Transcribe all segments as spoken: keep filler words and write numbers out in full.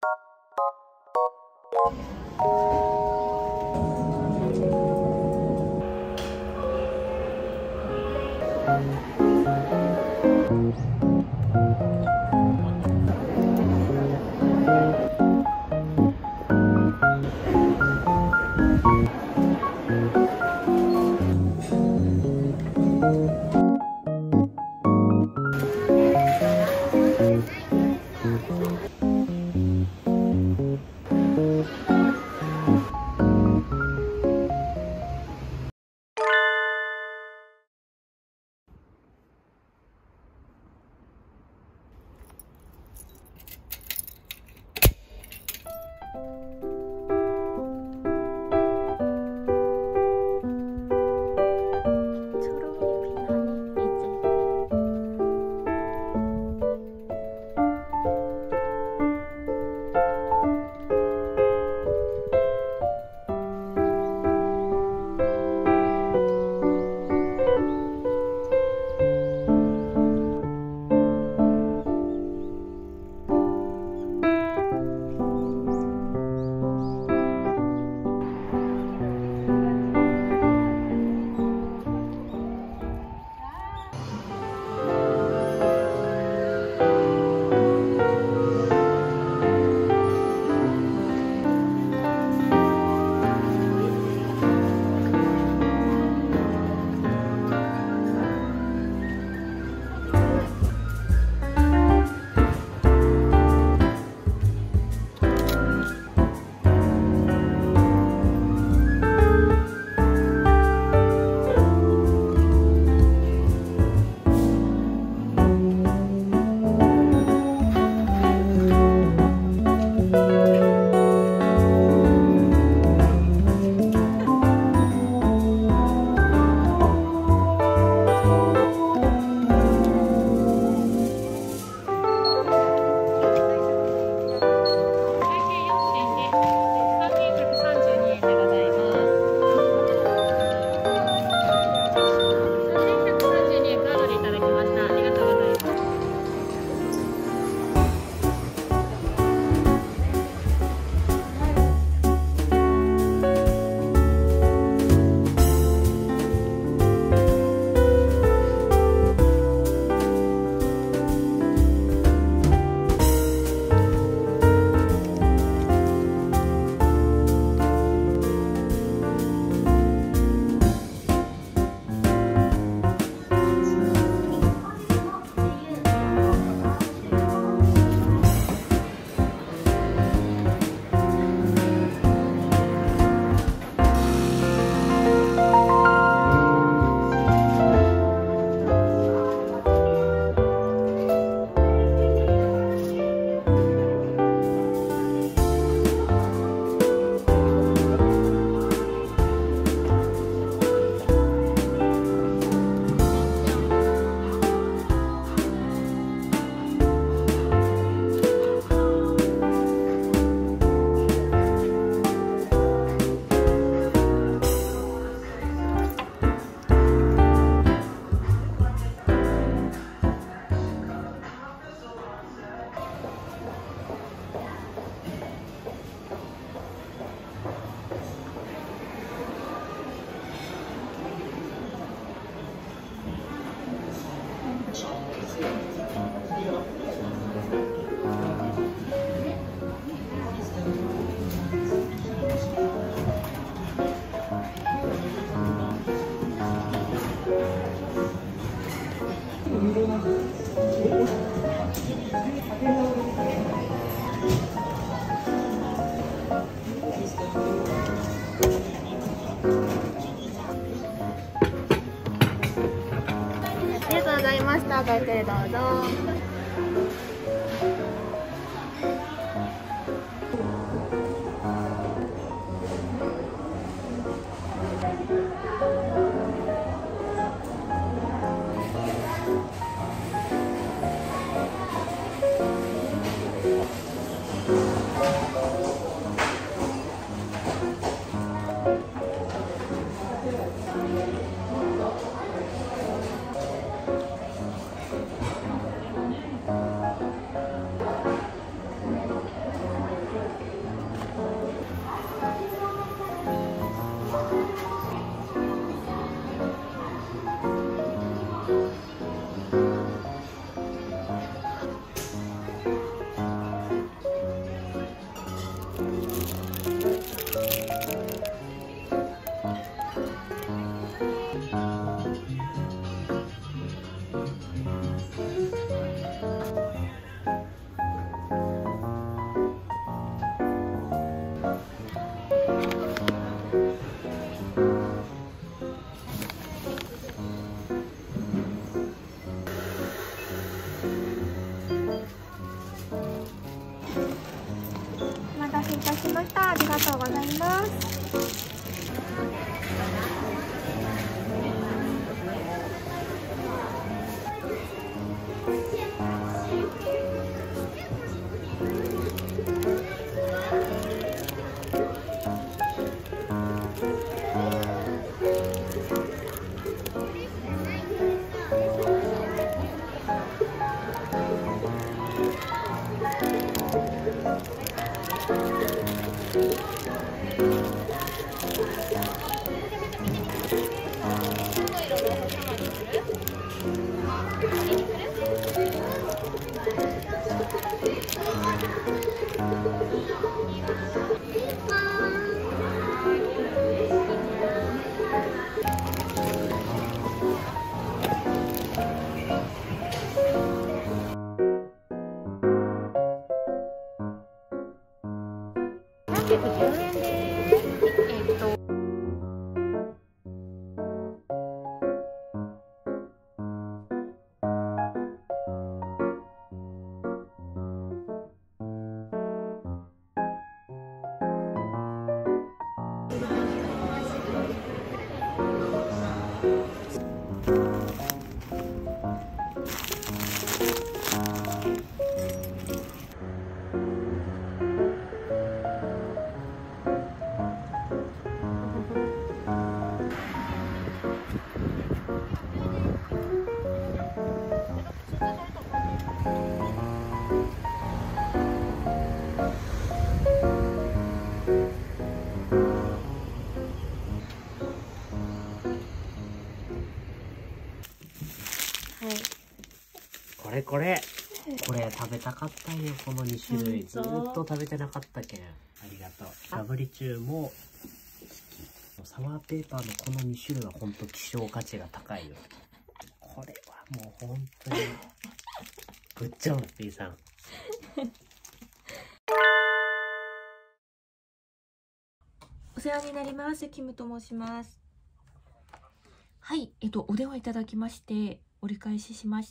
した。ごゆっくりどうぞ。 たしました。ありがとうございます。さんびゃくじゅうえんです。えっとこれこれこれ食べたかったんよ。このに種類ずっと食べてなかったけん。ありがとう。ガブリチューも好き。サワーペーパーのこのに種類は本当希少価値が高いよ。これはもう本当にグッジョブ B さん。 お世話になります。キムと申します。はい、えっとお電話いただきまして折り返ししました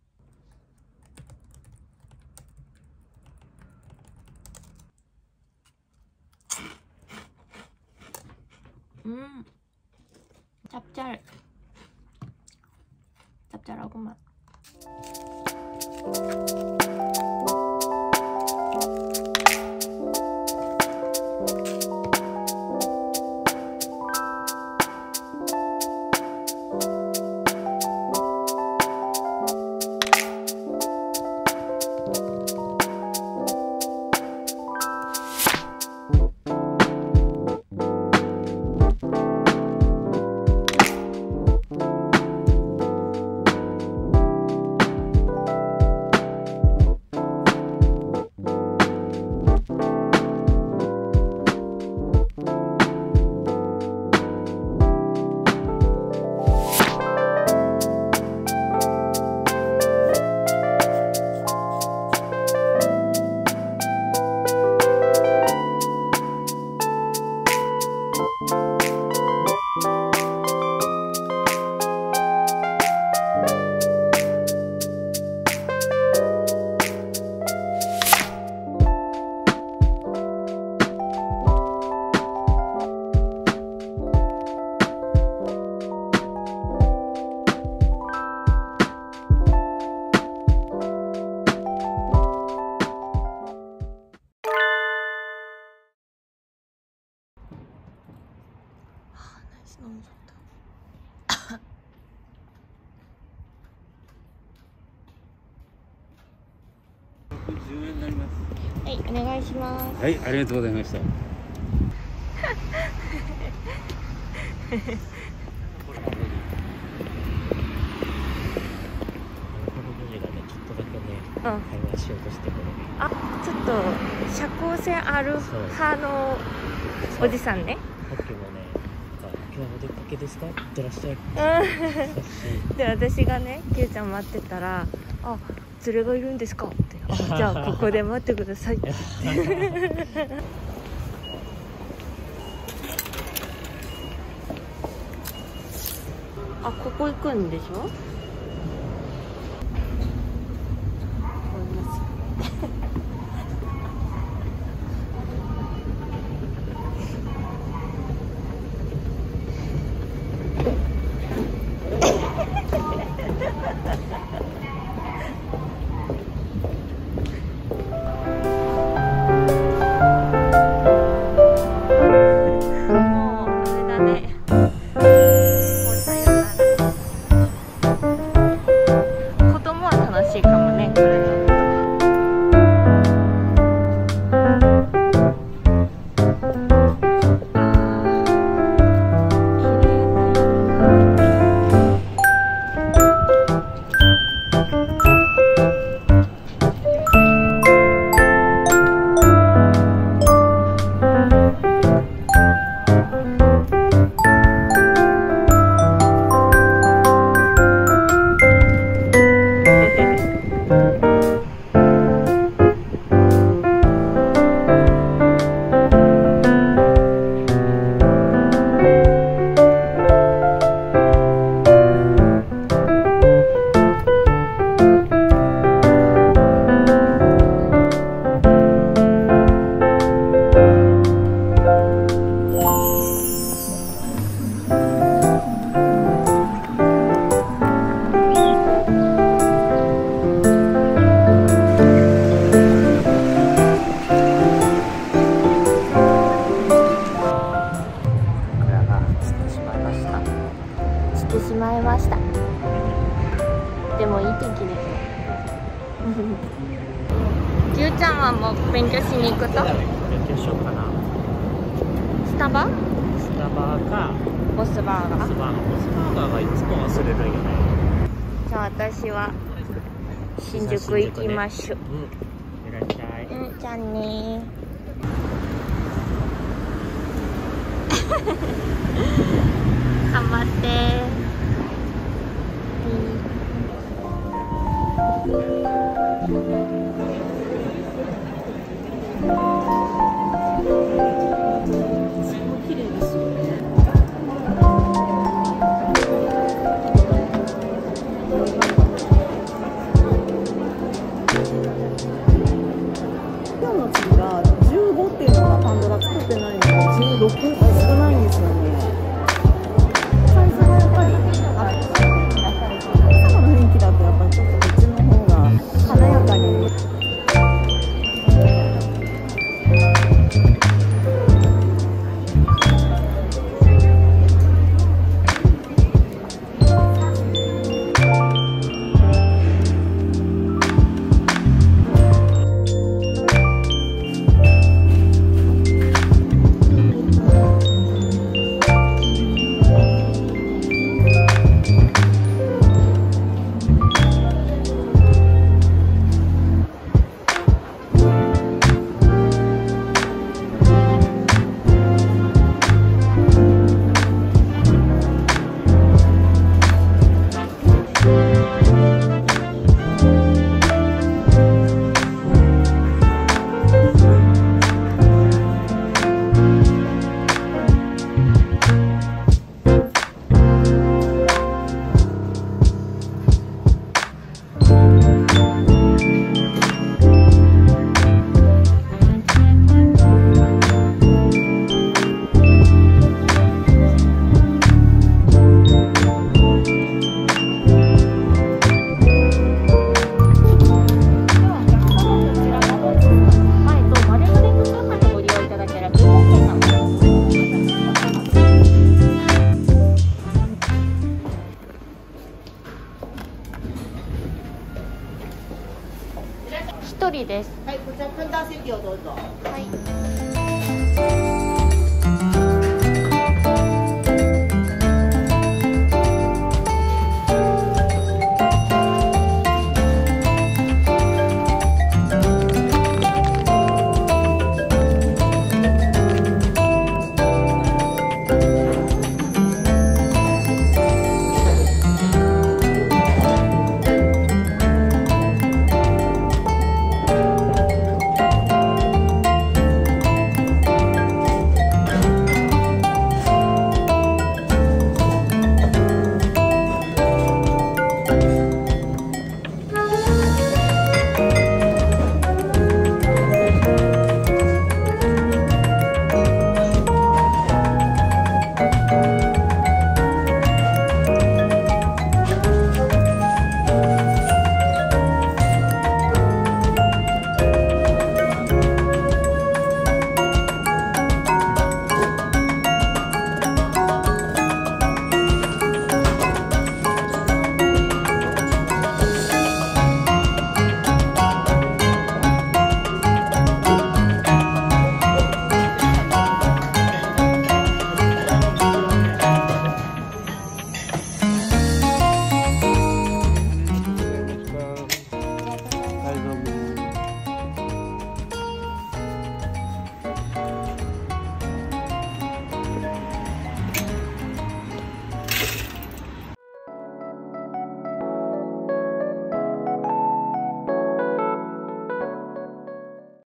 。음, 짭짤, 짭짤하구만. 너무 좋다. はい、お願いします。 はい、ありがとうございました。 会話しようとしてくる。 あ、ちょっと社交性ある派のおじさんね。 さっきもね、今日はお出かけですか？いってらっしゃい。 で、私がね、キュウちゃん待ってたら、あ、連れがいるんですかって。あ、じゃあここで待ってくださいって。あ、ここ行くんでしょ？ 勉強しに行くと勉強しようかな。 スタバスタバかボスバーガー。 ボスバーガーボスバーガーがいつも忘れるんよね。 じゃあ私は新宿行きましょう。 うん、いらっしゃい。 うん、じゃあね頑張って綺麗ですよね。 今日の次がじゅうごっていうのがパンドラ作ってないのでじゅうろくが少ないんですよね。サイズがやっぱり朝の雰囲気だとやっぱりちょっとこっちの方が華やかに。 一人です。 はい、こちら分断席をどうぞ。